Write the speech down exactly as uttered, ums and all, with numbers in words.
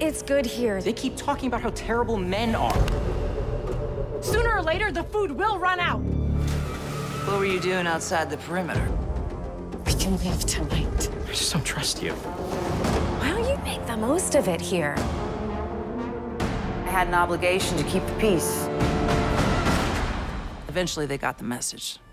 It's good here. They keep talking about how terrible men are. Sooner or later, the food will run out. What were you doing outside the perimeter? We can leave tonight. I just don't trust you. Why don't you make the most of it here? I had an obligation to keep the peace. Eventually, they got the message.